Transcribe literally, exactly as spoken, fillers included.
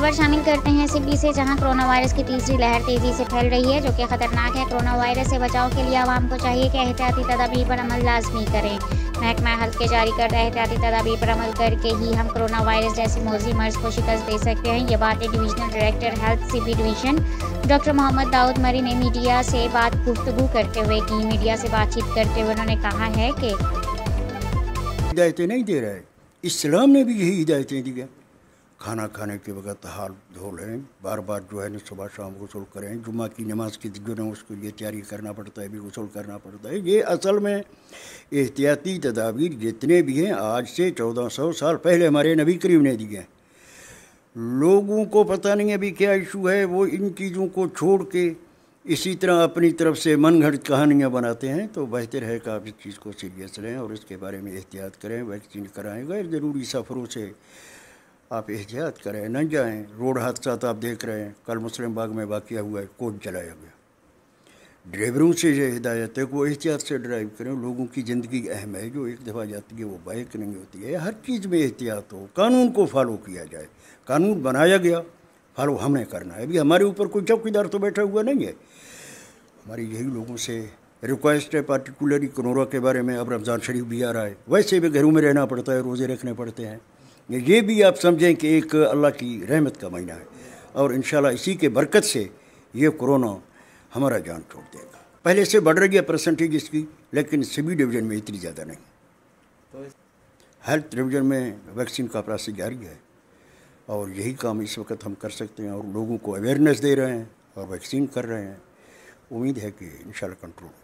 خبر شامل کرتے ہیں سبی سے، جہاں کرونا وائرس کی تیسری لہر تیزی سے پھیل رہی ہے جو کہ خطرناک ہے۔ کرونا وائرس سے بچاؤ کے لیے عوام کو چاہیے کہ احتیاطی تدابیر پر عمل لازمی کریں۔ محکمہ ہیلتھ کے جاری کردہ احتیاطی تدابیر پر عمل کر کے ہی ہم کرونا وائرس جیسی موذی مرض کو شکست دے سکتے ہیں۔ یہ باتیں divisional director health C B division doctor Muhammad Daud Marri نے میڈیا سے بات گفتگو کرتے ہوئے کی۔ میڈیا سے بات چیت کرتے ہوئے انہوں نے کہا ہے کہ ہدایتیں نہیں دے رہا ہے، اسلام نے بھی یہی ہدایتیں دی ہیں۔ کھانا کھانے کے وقت ہاتھ دھو لیں، بار بار جو ہے نا صبح شام غسل کریں، جمعہ کی نماز کی جو ہے اس کے لیے تیاری کرنا پڑتا ہے، بھی غسل کرنا پڑتا ہے۔ یہ اصل میں احتیاطی تدابیر جتنے بھی ہیں آج سے چودہ سو سال پہلے ہمارے نبی کریم نے دیے ہیں۔ لوگوں کو پتہ نہیں ابھی کیا ایشو ہے، وہ ان چیزوں کو چھوڑ کے اسی طرح اپنی طرف سے من گھڑت کہانیاں بناتے ہیں۔ تو بہتر ہے کہ آپ اس چیز کو سیریس لیں اور اس کے بارے میں احتیاط کریں، ویکسین کرائیں، غیر ضروری سفروں سے آپ احتیاط کریں، نہ جائیں۔ روڈ حادثات آپ دیکھ رہے ہیں، کل مسلم باغ میں واقعہ ہوا ہے، کوچ جلایا گیا۔ ڈرائیوروں سے یہ ہدایت ہے کہ وہ احتیاط سے ڈرائیو کریں، لوگوں کی زندگی اہم ہے، جو ایک دفعہ جاتی ہے وہ بائک نہیں ہوتی ہے۔ ہر چیز میں احتیاط ہو، قانون کو فالو کیا جائے۔ قانون بنایا گیا، فالو ہم نے کرنا ہے۔ ابھی ہمارے اوپر کوئی چوکیدار تو بیٹھا ہوا نہیں ہے۔ ہماری یہی لوگوں سے ریکویسٹ ہے، پارٹیکولرلی کرونا کے بارے میں۔ اب رمضان شریف بھی آ رہا ہے، ویسے بھی گھروں میں رہنا پڑتا ہے، روزے رکھنے پڑتے ہیں۔ یہ بھی آپ سمجھیں کہ ایک اللہ کی رحمت کا مہینہ ہے، اور انشاءاللہ اسی کے برکت سے یہ کرونا ہمارا جان چھوڑ دے گا۔ پہلے سے بڑھ رہی ہے پرسنٹیج اس کی، لیکن سبھی ڈویژن میں اتنی زیادہ نہیں۔ ہیلتھ ڈویژن میں ویکسین کا پروسیس جاری ہے، اور یہی کام اس وقت ہم کر سکتے ہیں، اور لوگوں کو اویئرنیس دے رہے ہیں اور ویکسین کر رہے ہیں۔ امید ہے کہ انشاءاللہ کنٹرول